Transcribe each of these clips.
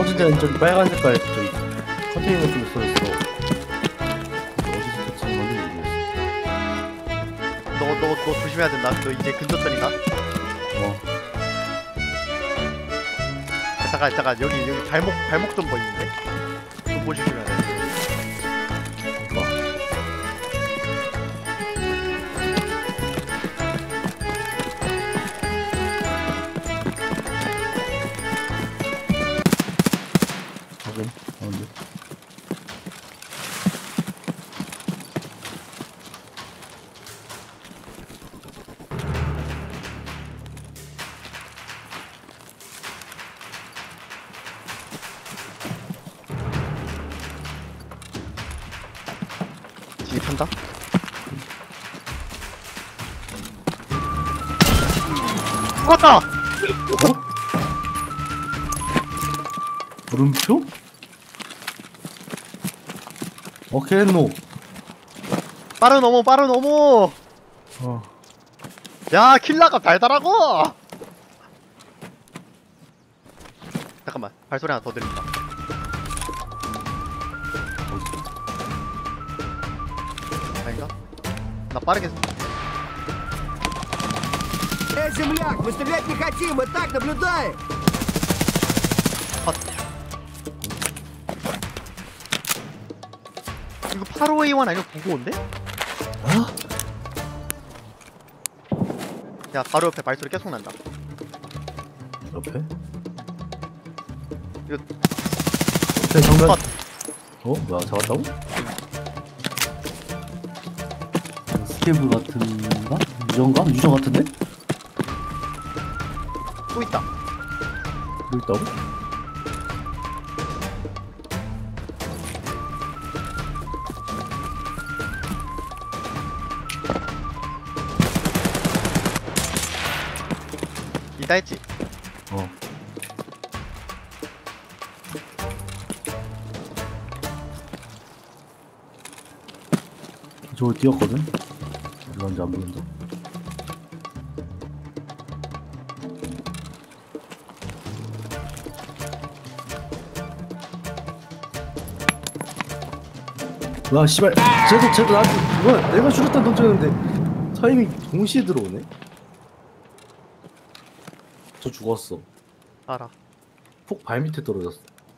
터진 데는 저기 빨간 색깔 저기 컨테이너 쪽에 써있어. 어디서 터치는 건지 모르겠어. 너 조심해야 된다. 너 이제 근접전이다. 잠깐 여기 발목 좀 보이는데. 좀 보여주시면 돼. 확인. 가운데. 진입한다. 죽었다. 물음표? 오케이노. 빠른 어머. 야, 킬라가 달달하고. 잠깐만, 발소리 하나 더 들린다. 아닌가? 나 빠르게. земляк, мы стрелять не хотим, мы так наблюдаем! 이거 85A1 아니면 995인데? 야, 바로 옆에 발소리 계속 난다. 옆에? 이거 옆에 정면. 컷. 뭐야, 잡았다고? 스케브 같은가? 유저인가? 유저 같은데? 또 있다. 뭐 있다고? 있다 했지? 저거 뛰었거든? 이런지 안 보인다. 와 씨발 쟤도 나한테 뭐야 내가 슈루탄 던졌는데 타이밍 동시에 들어오네? 저 죽었어. 알아. 폭 발밑에 떨어졌어.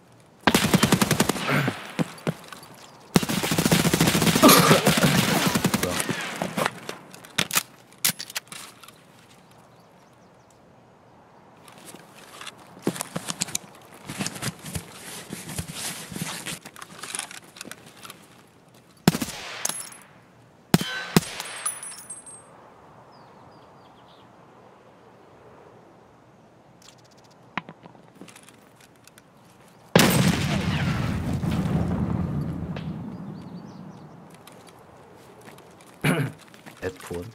F1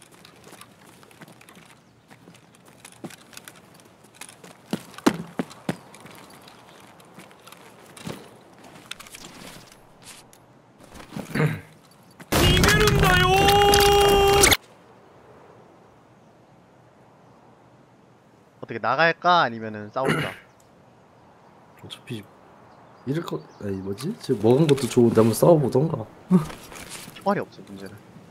어떻게 나갈까? 아니면은 싸울까? 어차피 이럴 거 아니 뭐지? 쟤 먹은 것도 좋은데 한번 싸워보던가. 총알이 없어, 문제는.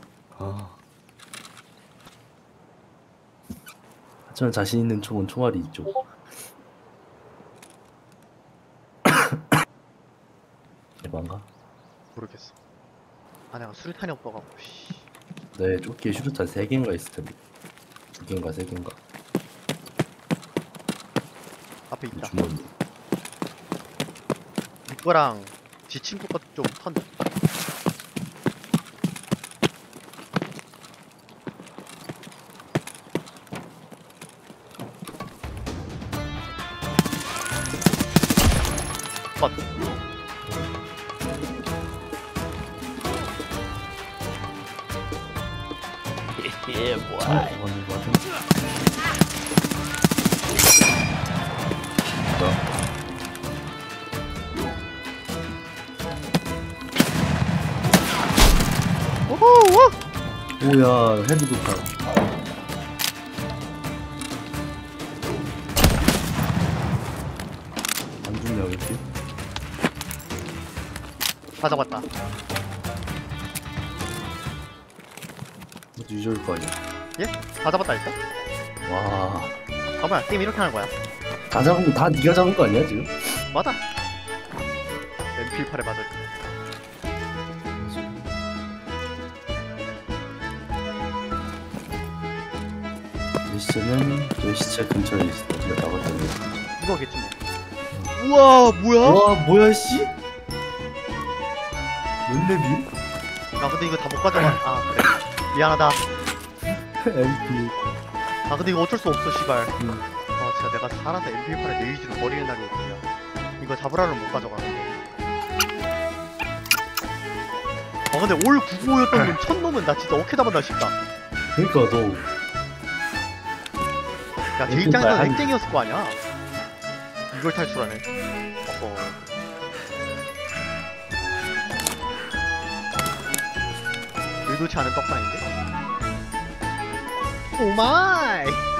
하지만 자신 있는 총은 총알이 있죠. 대박가? 모르겠어. 아, 내가 수류탄이 없어가지고. 씨. 네, 조끼에 슈루탄 3개인가 있을 텐데. 2개인가 3개인가. 앞에 있다. 주머니. 이거랑 지 친구 것좀 턴다. 컷. 예, 뭐야. 이거는 뭐 오호! 오야, 헤드 독한. 안 죽네, 여기. 이렇게. 다 잡았다. 모두 유저일 거 아니야. 예? 다 잡았다니까? 와. 봐봐, 게임 이렇게 하는 거야. 다 잡은 다 네가 잡은 거 아니야 지금? 맞아. MP8에 맞아. 내 시체는 내 시체 근처에 있어. 내가 나갔더니. 이거겠지 뭐. 우와, 뭐야? 와 뭐야 씨? 몇 렙이? 나 근데 이거 다 못 가져가. 아, 그래. 미안하다. MP. 아, 근데 이거 어쩔 수 없어, 씨발. 응. 아, 진짜 내가 살아서 MP8에 내 위주로 버리는 날이 오거든요. 이거 잡으라는 못 가져가. 아, 근데 올 995였던 천 놈은 나 진짜 어떻게 잡았나 싶다. 그러니까 너 야, 제 입장에서는 핵쟁이였을 거 아니야? 이걸 탈출하네. 어허. 의도치 않은 떡상인데? 오마이!